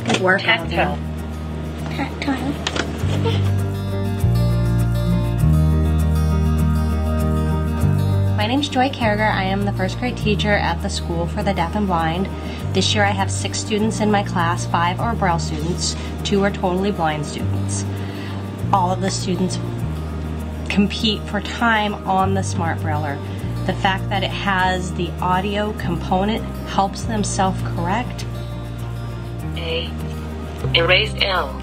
Good work, Tactile. Tactile. My name's Joy Carriger. I am the first grade teacher at the School for the Deaf and Blind. This year I have 6 students in my class. 5 are Braille students, 2 are totally blind students. All of the students compete for time on the SMART Brailler. The fact that it has the audio component helps them self-correct. A. Erase L.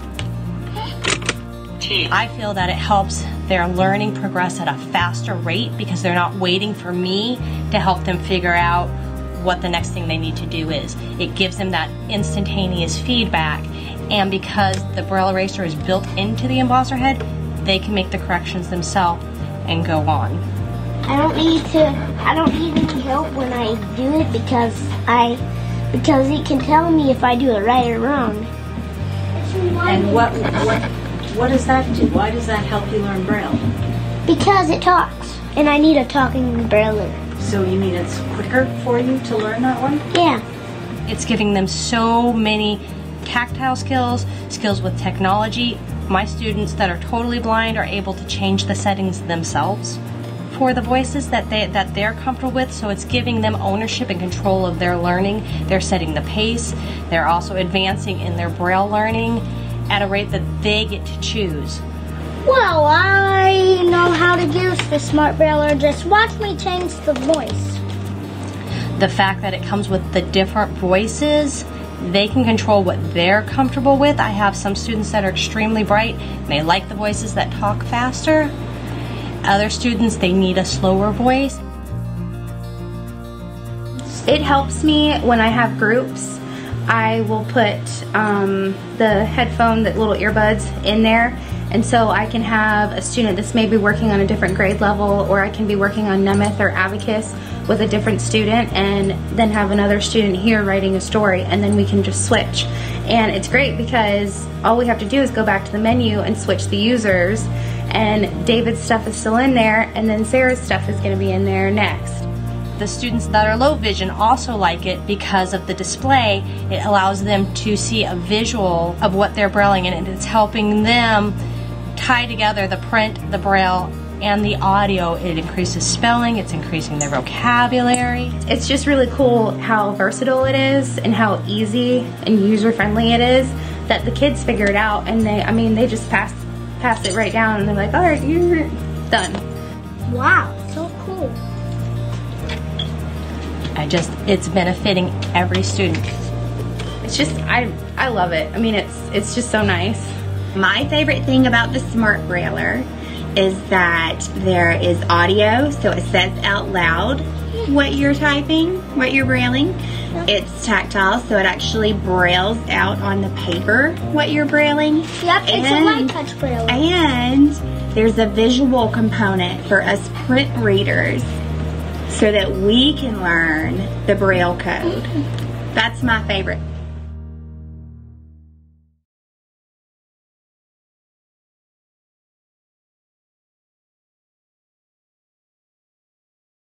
T. I feel that it helps their learning progress at a faster rate because they're not waiting for me to help them figure out what the next thing they need to do is. It gives them that instantaneous feedback, and because the Braille eraser is built into the embosser head, they can make the corrections themselves and go on. I don't need any help when I do it because it can tell me if I do it right or wrong. And what does that do? Why does that help you learn Braille? Because it talks, and I need a talking Brailler. So you mean it's quicker for you to learn that one? Yeah. It's giving them so many tactile skills, skills with technology. My students that are totally blind are able to change the settings themselves for the voices that they're comfortable with, so it's giving them ownership and control of their learning. They're setting the pace. They're also advancing in their Braille learning at a rate that they get to choose. Well, I know how to use the SMART Brailler. Just watch me change the voice. The fact that it comes with the different voices, they can control what they're comfortable with. I have some students that are extremely bright and they like the voices that talk faster. Other students, they need a slower voice. It helps me when I have groups. I will put the headphone, the little earbuds in there, and so I can have a student that's maybe working on a different grade level, or I can be working on Nemeth or Abacus with a different student, and then have another student here writing a story, and then we can just switch. And it's great because all we have to do is go back to the menu and switch the users, and David's stuff is still in there, and then Sarah's stuff is going to be in there next. The students that are low vision also like it because of the display. It allows them to see a visual of what they're brailing, and it's helping them tie together the print, the Braille, and the audio. It increases spelling, it's increasing their vocabulary. It's just really cool how versatile it is and how easy and user-friendly it is that the kids figure it out, and they just pass it right down, and they're like, all right, you're done. Wow, so cool. It's benefiting every student. It's just, I love it. I mean, it's just so nice. My favorite thing about the SMART Brailler is that there is audio, so it says out loud what you're typing, what you're brailing. It's tactile, so it actually brailles out on the paper what you're brailing. Yep, it's a light touch Braille. And there's a visual component for us print readers so that we can learn the Braille code. That's my favorite.